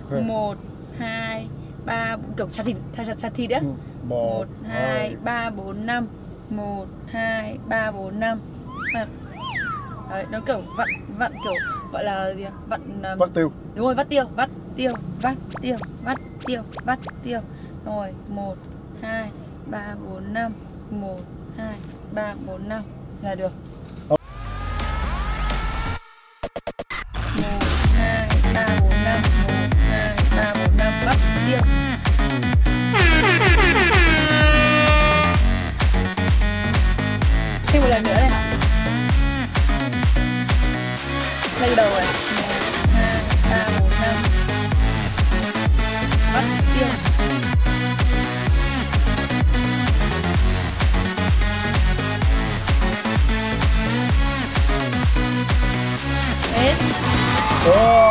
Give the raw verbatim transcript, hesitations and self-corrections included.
Okay. Một, hai, ba, kiểu chặt thịt, chặt chặt, chặt thịt đấy. Ừ. Một, hai, ba, bốn, năm. Một, hai, ba, bốn, năm. Đấy, nó kiểu vặn, vặn kiểu gọi là gì à? Vặn um... vắt tiêu. Đúng rồi, vắt tiêu, vắt tiêu, vắt tiêu, vắt tiêu, vắt tiêu. Rồi, một, hai, ba, bốn, năm. Một, hai, ba, bốn, năm là được. Một, hai, ba, bốn, năm. Một, hai, ba, bốn, năm. Vắt tiêu. Thêm một lần nữa này. Lên đầu rồi. Một, hai, ba, bốn, năm. Vắt tiêu. Hết. Oh.